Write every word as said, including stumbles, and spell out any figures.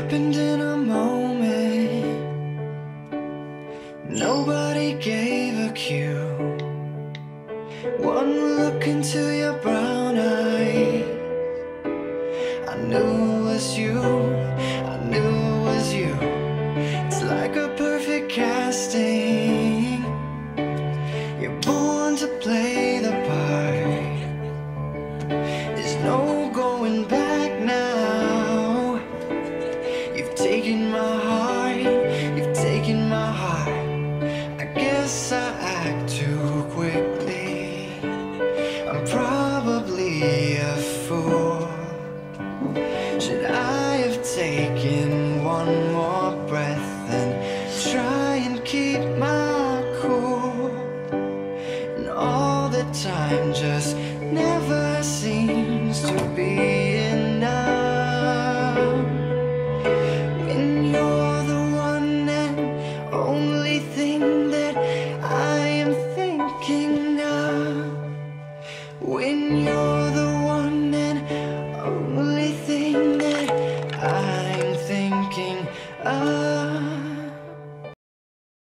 happened in a moment. Nobody gave a cue. One look into your brown eyes, I knew it was you, I knew it was you. It's like a perfect casting. You're born to play the part. There's no going back now. You've taken my heart, you've taken my heart. I guess I act too quickly. I'm probably a fool. Should I have taken one more breath and try and keep my cool? And all the time just never seems to be